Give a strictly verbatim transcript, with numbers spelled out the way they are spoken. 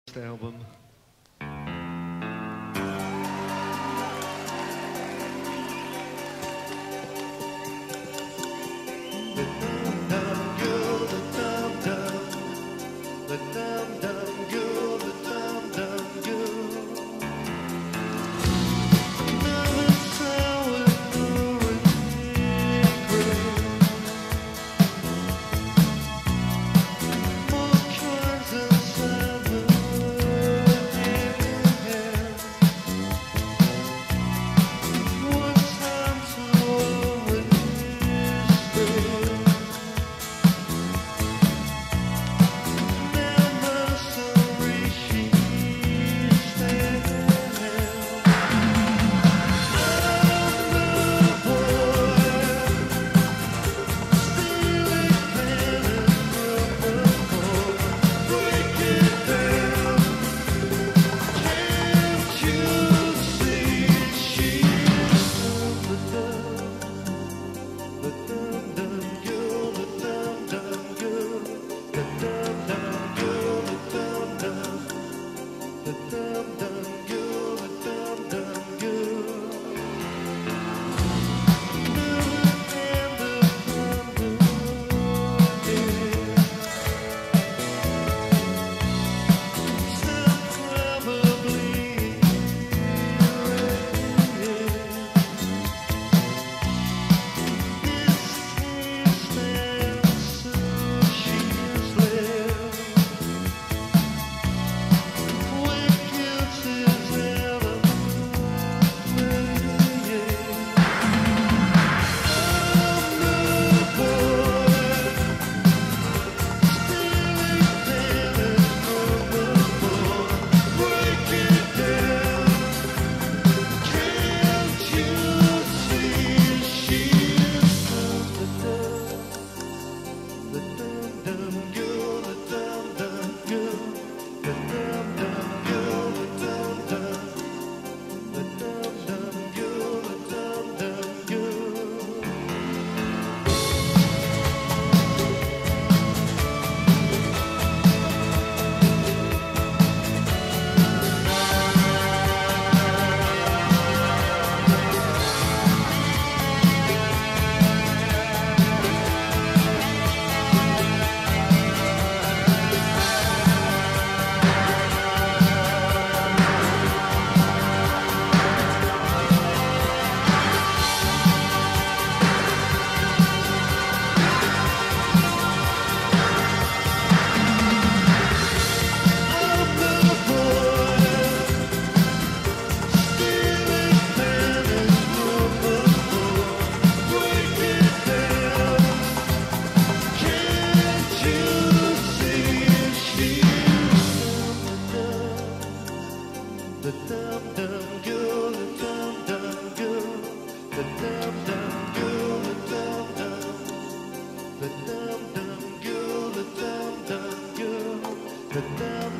album. The dum dum girl, the dum dum, the dum dum girl, the dum dum girl. Never sour nor more kinds of summer. One time to always stay. Never sorry she said. The dum dum girl, the dum dum girl, the dum dum girl, the dum dum, the dum dum girl, the dum dum girl, the dum